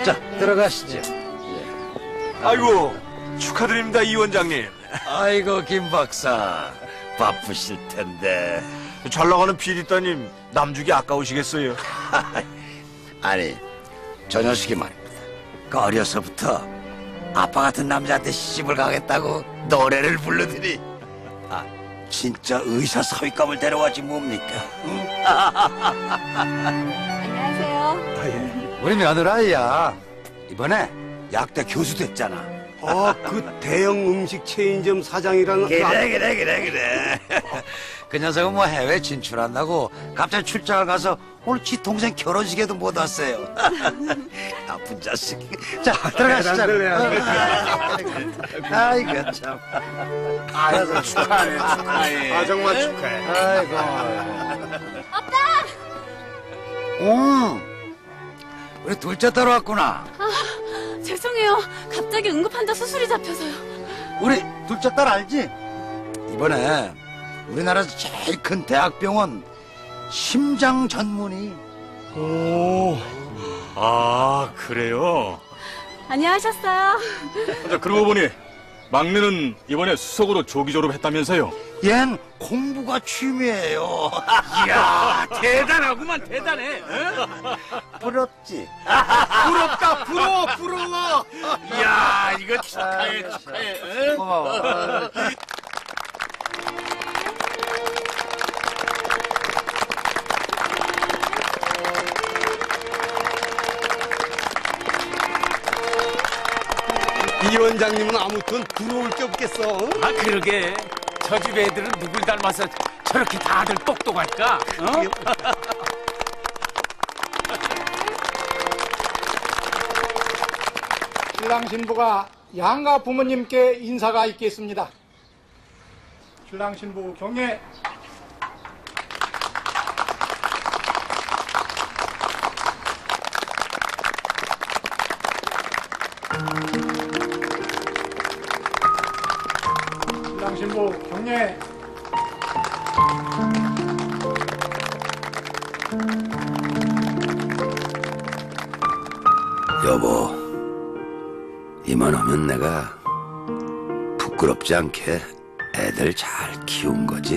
자, 들어가시죠. 아이고, 축하드립니다, 이 원장님. 아이고, 김 박사. 바쁘실 텐데. 잘 나가는 PD 따님, 남주기 아까우시겠어요? 아니, 저 녀석이 말입니다. 그 어려서부터 아빠 같은 남자한테 시집을 가겠다고 노래를 부르더니 진짜 의사 사위감을 데려왔지 뭡니까? 응? 안녕하세요. 우리 며느라이야. 이번에 약대 교수 됐잖아. 그 대형 음식 체인점 사장이라는 그래. 그 녀석은 뭐 해외 진출한다고 갑자기 출장을 가서 오늘 지 동생 결혼식에도 못 왔어요. 나쁜 자식. 자, 들어가시죠. 아이고, 참. 아이고, 축하해. 정말 축하해. 아이고. 아빠! 우리 둘째 딸 왔구나. 죄송해요. 갑자기 응급환자 수술이 잡혀서요. 우리 둘째 딸 알지? 이번에 우리나라에서 제일 큰 대학병원 심장 전문의. 오, 그래요? 안녕하셨어요. 자, 그러고 보니 막내는 이번에 수석으로 조기 졸업했다면서요? 얜 공부가 취미예요. 이야, 대단하구만, 대단해. 부럽지? 부럽다, 부러워. 이야, 이거 축하해. 고마워. 이 원장님은 아무튼 부러울 게 없겠어. 그러게. 저 집 애들은 누굴 닮아서 저렇게 다들 똑똑할까? 신랑 신부가 양가 부모님께 인사가 있겠습니다. 신랑 신부 경례. 신랑 신부 경례. 여보, 이만하면 내가 부끄럽지 않게 애들 잘 키운 거지?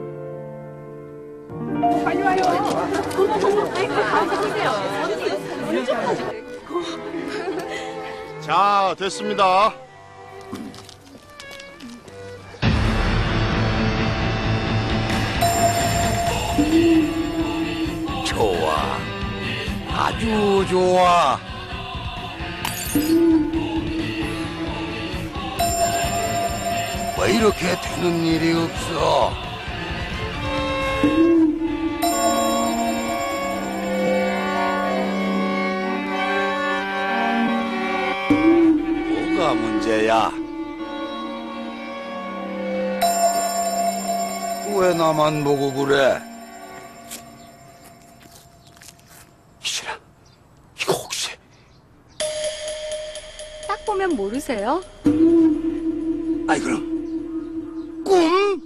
자, 됐습니다. 좋아. 아주 좋아. 왜 이렇게 되는 일이 없어? 뭐가 문제야? 왜 나만 보고 그래? 이진아, 이거 혹시 딱 보면 모르세요? 아이 그럼 꿈?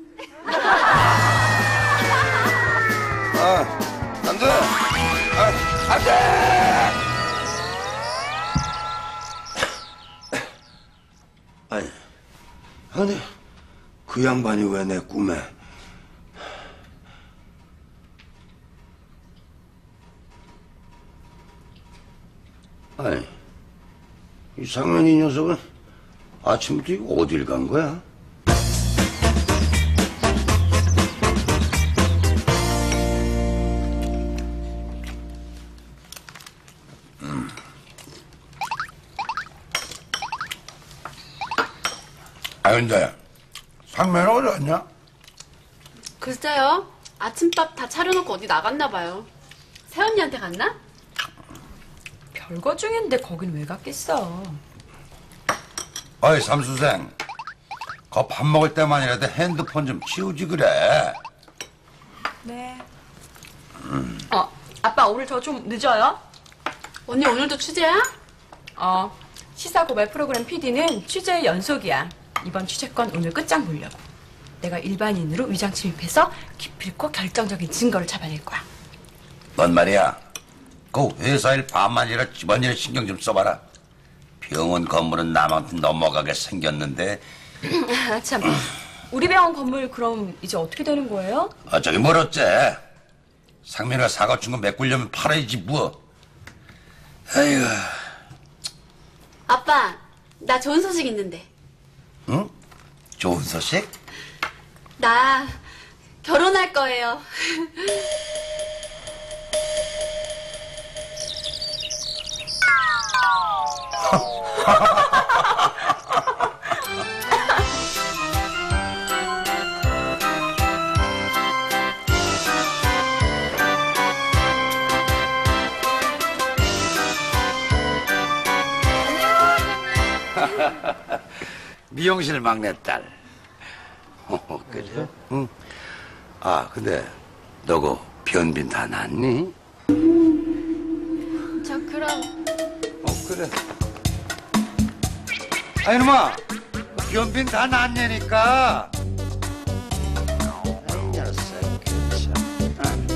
안 돼! 안 돼! 아니, 그 양반이 왜 내 꿈에? 아니, 이상한 이 녀석은 아침부터 이거 어딜 간 거야? 근데 상면은 어디 갔냐? 글쎄요. 아침밥 다 차려놓고 어디 나갔나 봐요. 새언니한테 갔나? 별거 중인데 거긴 왜 갔겠어? 어이 삼수생, 거 밥 먹을 때만이라도 핸드폰 좀 치우지 그래. 네. 아빠 오늘 저 좀 늦어요? 언니 오늘도 취재야? 시사 고발 프로그램 PD는 취재의 연속이야. 이번 취재건 오늘 끝장 보려고. 내가 일반인으로 위장 침입해서 기필코 결정적인 증거를 잡아낼 거야. 넌 말이야, 그 회사 일 반만 아니라 집안일에 신경 좀 써봐라. 병원 건물은 남한테 넘어가게 생겼는데 아, 참. 우리 병원 건물 그럼 이제 어떻게 되는 거예요? 저기 뭘 어째. 상민이가 사과 준 거 메꾸려면 팔아야지 뭐. 아이고. 아빠, 나 좋은 소식 있는데. 응? 좋은 소식? 나 결혼할 거예요. 미용실 막내딸. 그래? 응. 아, 근데 너고 변빈 다 났니? 저 그럼 그래. 아, 이놈아. 변빈 다 났냐니까. 아이, 녀석, 그 참.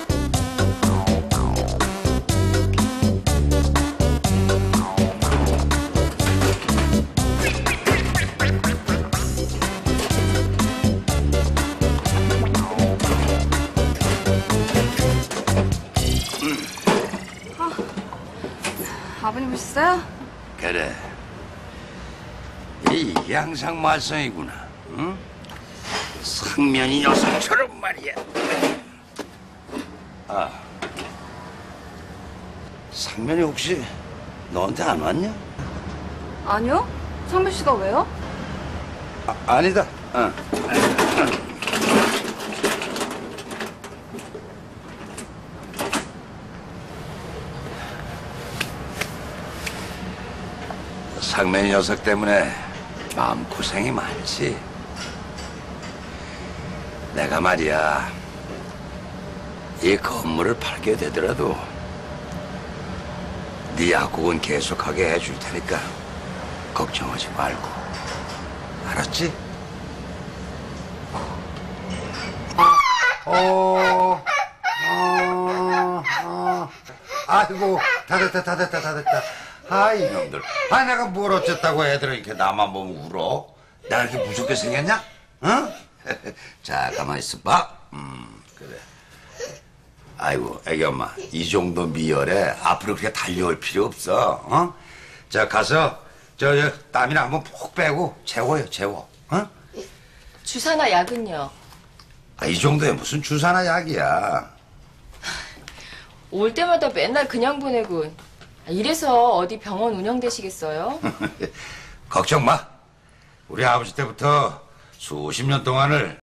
아버님 오셨어요? 그래. 이 양상말성이구나. 응? 상면이 녀석처럼 말이야. 아, 상면이 혹시 너한테 안 왔냐? 아니요. 상민 씨가 왜요? 아니다. 상면이 녀석 때문에 마음고생이 많지. 내가 말이야, 이 건물을 팔게 되더라도 네 약국은 계속하게 해줄 테니까 걱정하지 말고. 알았지? 아이고, 다 됐다. 아, 이놈들. 아, 내가 뭘 어쨌다고 애들은 이렇게 나만 보면 울어? 내가 이렇게 무섭게 생겼냐? 어? 자, 가만히 있어봐. 그래. 아이고, 애기 엄마. 이 정도 미열에 앞으로 그렇게 달려올 필요 없어. 어? 자, 가서, 저 땀이나 한번 푹 빼고 재워. 어? 주사나 약은요? 아, 이 정도에 무슨 주사나 약이야. 올 때마다 맨날 그냥 보내고 이래서 어디 병원 운영되시겠어요? 걱정 마. 우리 아버지 때부터 수십 년 동안을